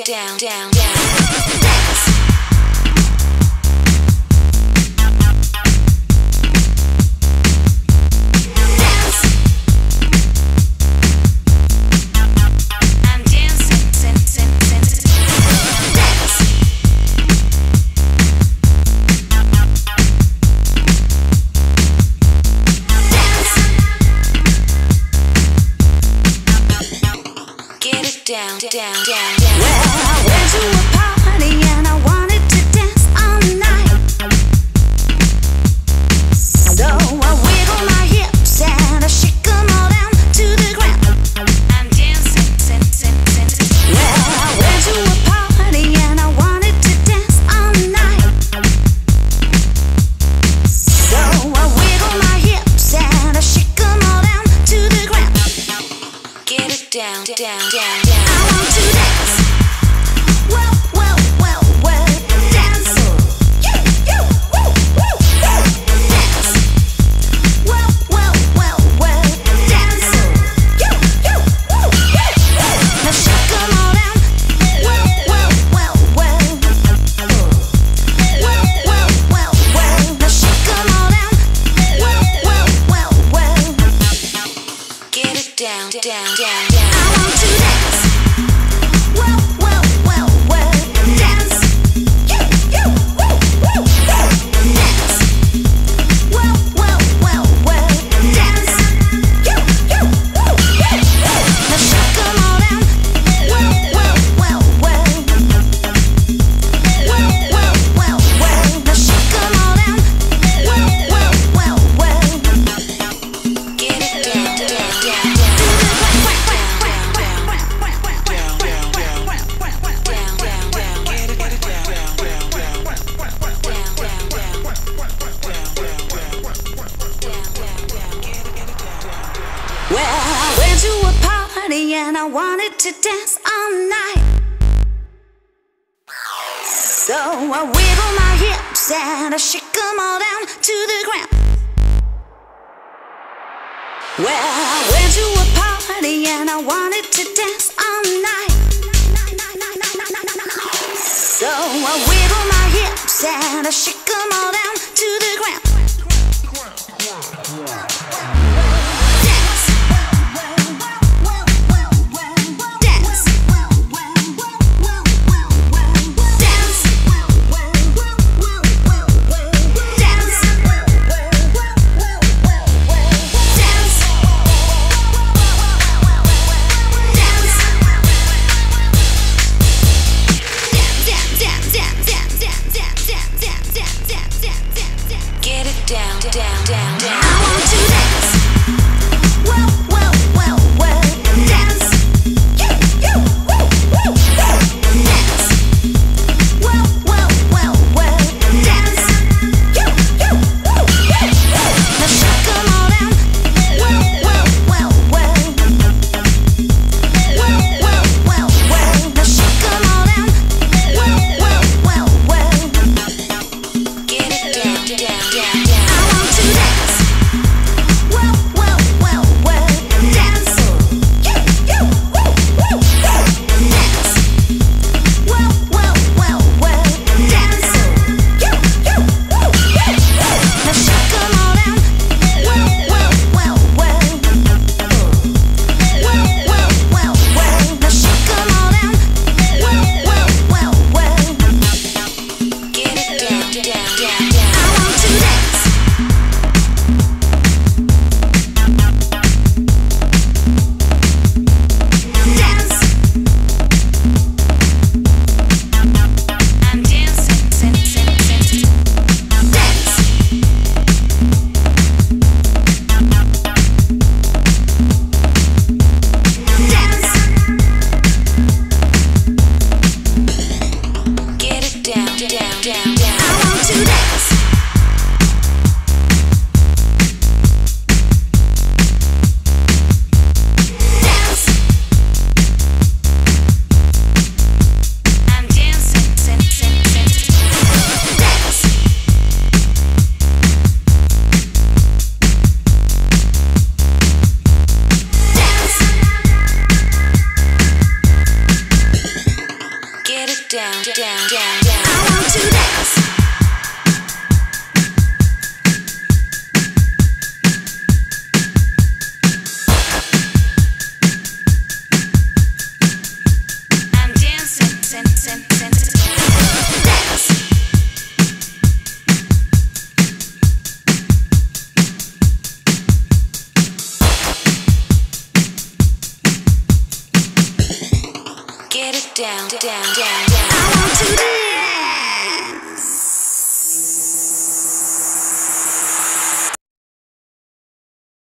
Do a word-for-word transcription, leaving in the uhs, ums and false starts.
down, down, down. Dance. Down, down, down, down. Well, I went to a party and I wanted to dance all night. So I wiggle my hips and I shake them all down to the ground. I'm dancing, sin, sin, sin, sin. Well, I went to a party and I wanted to dance all night. So I wiggle my hips and I shake them all down to the ground. Get it down, down, down, down. Down, down, down, down. I want to dance. Well, well, well, well, dance. You, you, woo, woo, woo. Dance. Well, well, well, well, dance. You, you, woo, woo, woo. Now shake them all down. Well, well, well, well. Well, well, well, well. Now shake them all down. Well, well, well, well. Get it down, down, down, down. Well, I went to a party and I wanted to dance all night. So I wiggle my hips and I shake them all down to the ground. Well, I went to a party and I wanted to dance all night. So I wiggle my hips and I shake them all down to the ground. Down, down, down, down. I want to dance. Well, well, well, well, dance. You, you, woo, woo, woo. Dance. Well, well, well, well, dance. You, you, woo, woo, woo. Now shake them all down. Well, well, well, well. Well, well, well, well. Now shake them all down. Well, well, well, well. Get it down, down, down, down. Down, down, down. I want to dance. down, down, down, down. I want to dance.